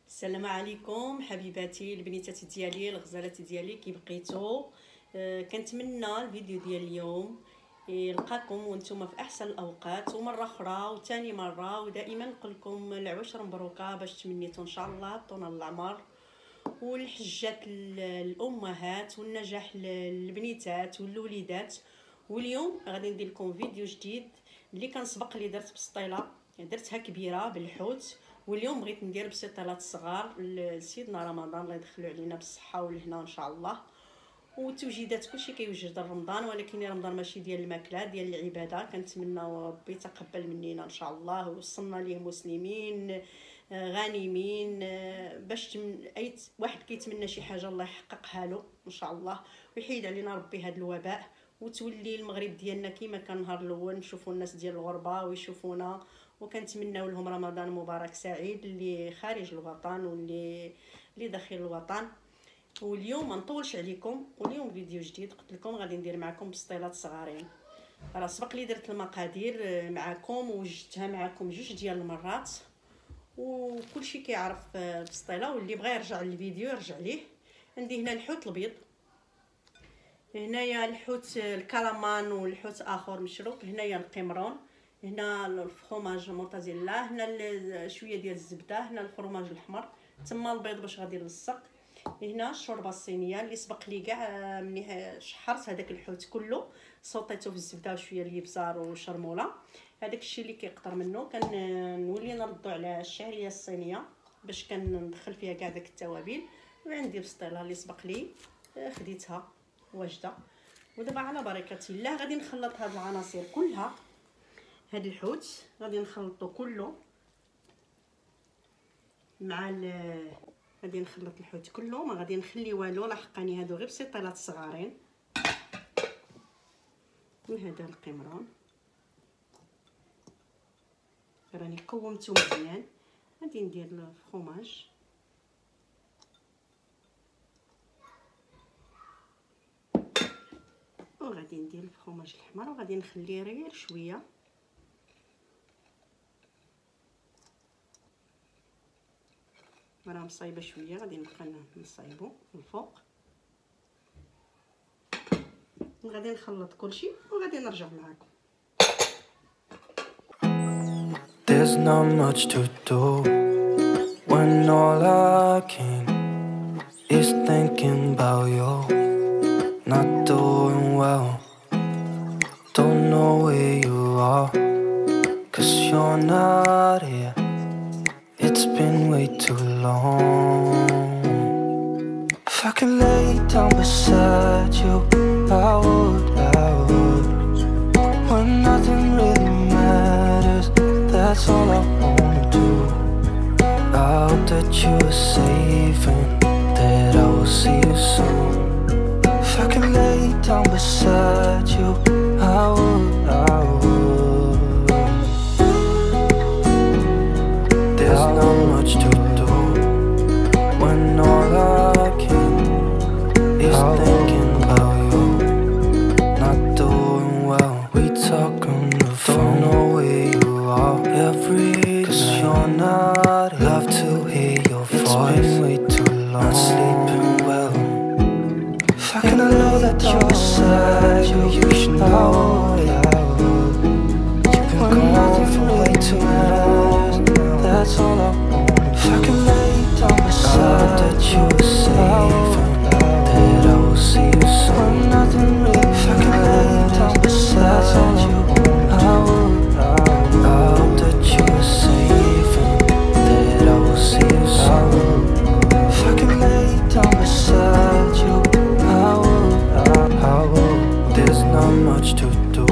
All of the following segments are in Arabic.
السلام عليكم حبيباتي البنيتات ديالي الغزالات ديالي كي بقيتو. كنتمنى الفيديو ديال اليوم يلقاكم وانتم في احسن الاوقات ومره اخرى وثاني مره، ودائما نقول لكم العشر مبروكه باش تمنيتوا ان شاء الله طول العمر والحجات الامهات والنجاح للبنيتات والوليدات. واليوم غادي ندير لكم فيديو جديد اللي كنسبق اللي درت بسطيله، درتها كبيره بالحوت، واليوم بغيت ندير بسطيلات صغار لسيدنا رمضان، الله يدخلوا علينا بالصحه والهنا ان شاء الله. وتوجيدات كلشي كيوجد رمضان، ولكن رمضان ماشي ديال الماكله، ديال العباده. كنتمنى ربي يتقبل مننا ان شاء الله ووصلنا ليه مسلمين غانمين، باش اي واحد كيتمنى شي حاجه الله يحققها له ان شاء الله، ويحيد علينا ربي هذا الوباء، وتولي المغرب ديالنا كيما كان نهار الاول نشوفوا الناس ديال الغربه ويشوفونا، وكنتمناو لهم رمضان مبارك سعيد اللي خارج الوطن واللي داخل الوطن. واليوم ما نطولش عليكم، واليوم فيديو جديد قلت لكم غادي ندير معكم بسطيلات صغارين. راه سبق لي درت المقادير معكم ووجدتها معكم جوج ديال المرات، وكلشي كيعرف بسطيله، واللي بغى يرجع للفيديو يرجع ليه. عندي هنا الحوت الابيض، هنايا الحوت الكلامان والحوت اخر مشروق، هنايا القمرون، هنا الفرماج موتزيلا، هنا شويه ديال الزبده، هنا الفرماج الاحمر، تما البيض باش غادي نلصق، هنا الشوربه الصينيه اللي سبق لي كاع ملي شحرت هذاك الحوت كله صوطيته في الزبده وشويه الابزار وشرموله. هذاك الشيء اللي كيقطر منه كنولي نردو على الشعريه الصينيه باش كندخل فيها كاع داك التوابل. وعندي بسطيله اللي سبق لي خديتها واجده. ودابا على بركه الله غادي نخلط هاد العناصر كلها. هاد الحوت غادي نخلطو كله مع غادي نخلط الحوت كله، ما غادي نخلي والو، لحقاني هادو غير بسطيلات صغارين. وهذا القمرون راني قومته مزيان. غادي ندير الفرماج، وغادي ندير الفرماج الاحمر، وغادي نخليه غير شويه. راه مصايبه شويه، غادي نبقى نصايبو من الفوق. غادي نخلط كلشي وغادي نرجع معكم. There's not much to do when all I can is thinking about you. Not doing well, don't know where you are, 'cause you're not here. It's been way too long. If I could lay down beside you, I would. When nothing really matters, that's all I wanna do. I hope that you are safe and that I will see you soon. If I could lay down beside you, I would. There's not much to do when all I can is thinking about you. Not doing well, we talk on the phone. Don't know where you are every day, 'cause you're not here. Love to hear your voice. It's been way too long, not sleeping well. If I can know that you're beside you, you should know. You've been gone for way too long, that's all I want. If I can lay down beside that you are safe and that I will see you soon. Nothing really. If I can lay down beside you, I will. I hope that you are safe and that I will see you soon. If I can lay down beside you, I will. There's not much to do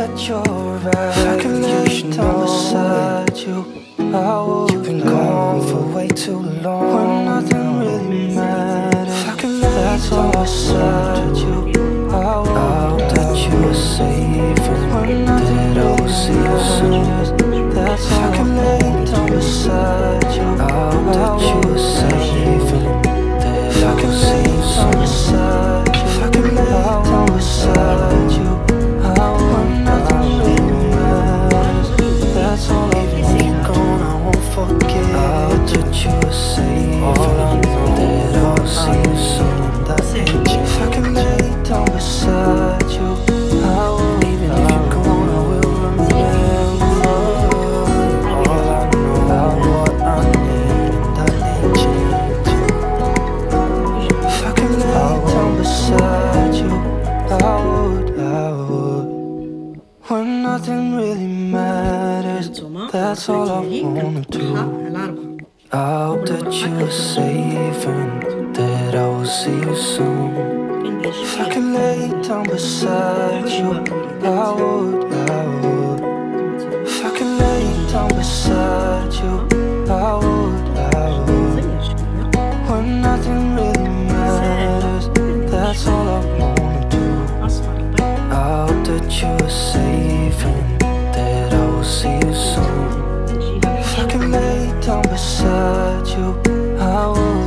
that you're right. If I could lay down beside you, I would. You've been gone for way too long, when nothing really matters. If I could lay down beside you, I hope that you are safe and that I will see you soon. That's all. If I could lay down beside you, I hope that you are safe and that I will see you soon. If I could lay down beside you, I hope nothing really matters. That's all I want. You're gone, I won't forget. I hope that you are safe and that I will see you soon. If I could lay down beside you, I will. Even if you're gone, I will remember. All I know, what I need, and I need changing. If I could lay down beside you, I would. When nothing really matters, that's all I wanna do. I hope that you are safe and that I will see you soon. If I could lay down beside you, I would. If I could lay down beside you, I would. When nothing really matters, that's all I wanna do. I hope that you are safe and that I will see you soon. If I could lay down beside you, I would.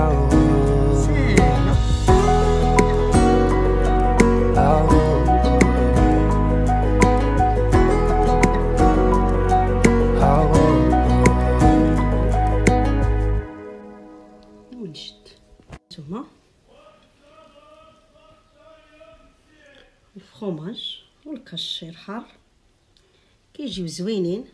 ونشد نتوما الفرomاج والكاشير حار كيجيو زوينين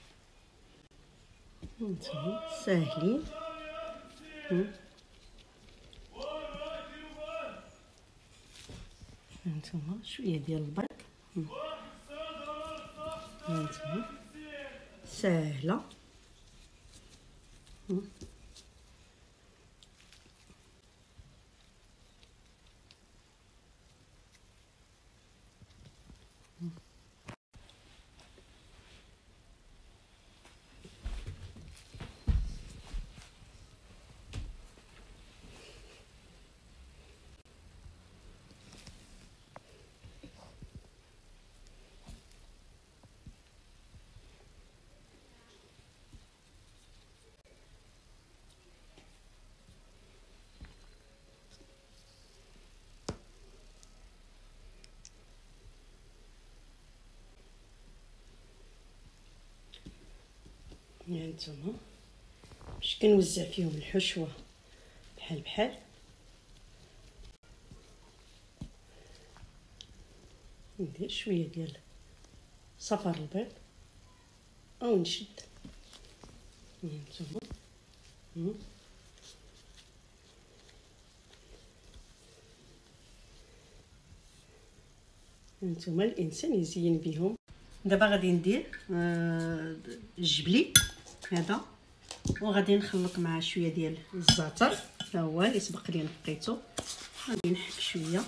نتوما ساهلين. هانتوما شويه ديال البيض، هانتوما ساهله. هانتوما باش كنوزع فيهم الحشوه بحال ندير شويه ديال صفر البيض او نشد. هانتوما هانتوما الانسان يزين بهم. دابا غادي ندير الجبلي هذا، وغادي نخلط معاه شويه ديال الزعتر، ها هو اللي سبق لي نقيته. غادي نحك شويه،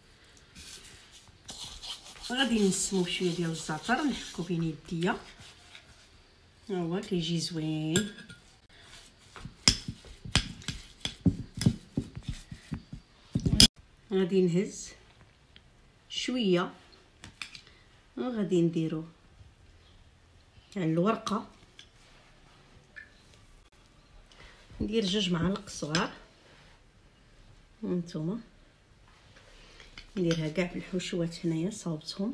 غادي نسمو بشويه ديال الزعتر، نحكو بين يديا، ها هو كيجي زوين. غادي نهز شويه وغادي نديرو على الورقه، ندير 2 معالق صغار. هانتوما نديرها كاع بالحشوات هنايا صاوبتهم.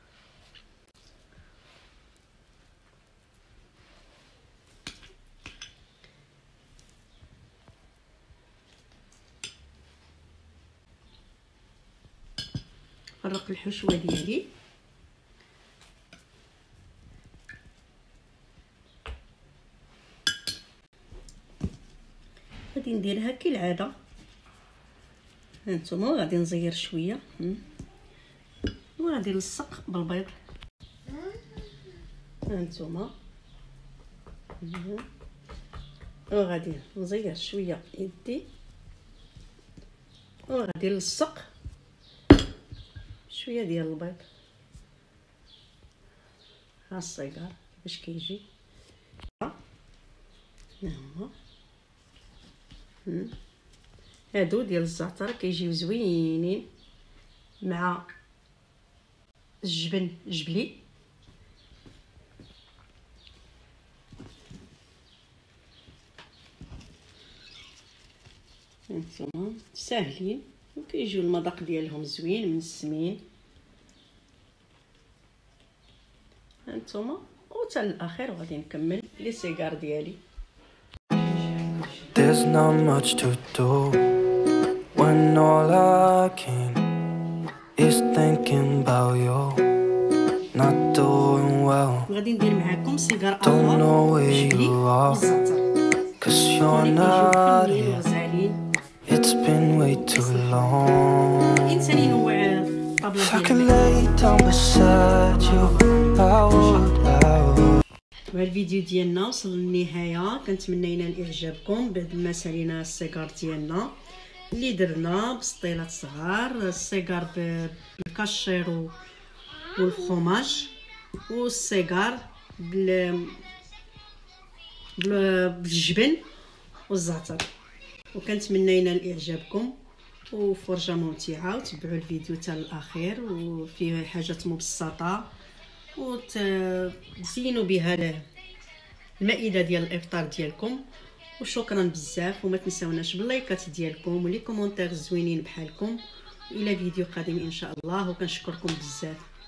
فرق الحشوه ديالي، غادي نديرها كالعاده. هانتوما غادي نزير شويه وغادي نلصق بالبيض. هانتوما وغادي نزير شويه يدي وغادي نلصق شويه ديال البيض. ها الصيقار باش كيجي، ها هما هادو ديال الزعتر كيجيو زوينين مع الجبن جبلي. هانتوما ساهلين وكيجيو المذاق ديالهم زوين من السمين. هانتوما وتا الاخير غادي نكمل لي سيجار ديالي. There's not much to do when all I can is thinking about you not doing well. غادي ندير معاكم سيجار Don't know اخر where جبلي you are والزعتر. cause you're not here. غزالين It's been way too long. الانسان ينوع الطابله If I ديالو. could lay down beside you I would. وهذا الفيديو ديالنا وصل للنهايه. كنتمنى ينال اعجابكم بعد ما سالينا السيجار ديالنا اللي درنا بسطيلات صغار، السيجار بالكاشير والفرomاج، والسيجار بالجبن والزعتر. وكنتمنى ينال اعجابكم وفرجه ممتعه، وتبعوا الفيديو حتى الاخير وفيه حاجات مبسطه وتزينوا بها المائده ديال الافطار ديالكم. وشكرا بزاف، وما تنساوناش باللايكات ديالكم ولي كومونتير زوينين بحالكم. الى فيديو قادم ان شاء الله، وكنشكركم بزاف.